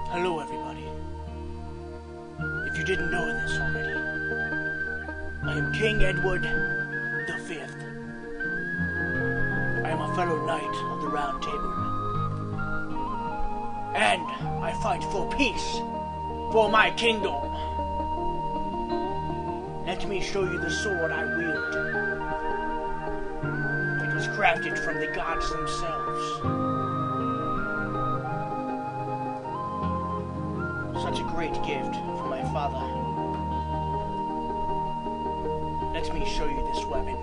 Hello, everybody. If you didn't know this already, I am King Edward V. I am a fellow knight of the Round Table. And I fight for peace, for my kingdom. Let me show you the sword I wield. It was crafted from the gods themselves. Such a great gift from my father. Let me show you this weapon.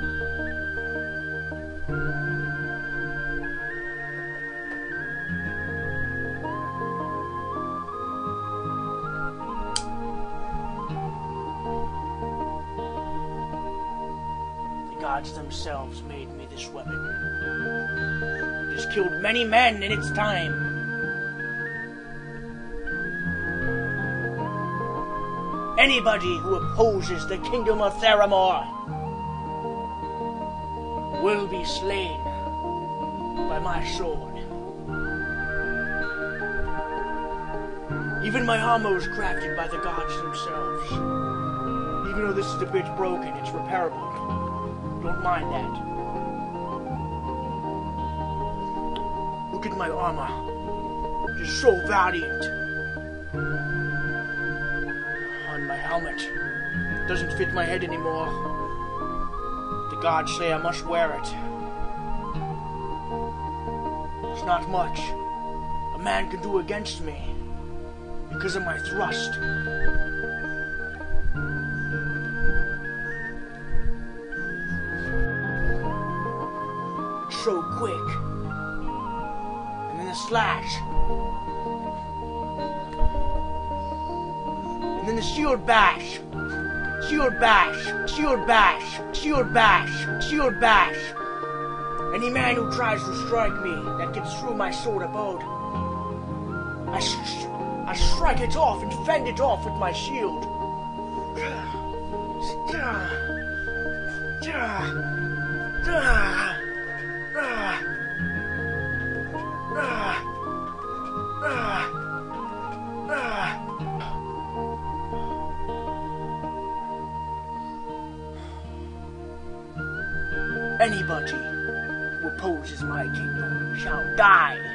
The gods themselves made me this weapon. It has killed many men in its time. Anybody who opposes the kingdom of Theramore will be slain by my sword. Even my armor is crafted by the gods themselves. Even though this is a bit broken, it's repairable. Don't mind that. Look at my armor. It is so valiant. My helmet doesn't fit my head anymore. The gods say I must wear it. It's not much a man can do against me because of my thrust. It's so quick. And then a slash. And then the shield bash, shield bash, shield bash, shield bash, shield bash. Any man who tries to strike me that gets through my sword abode, I strike it off and fend it off with my shield. Anybody who opposes my kingdom shall die.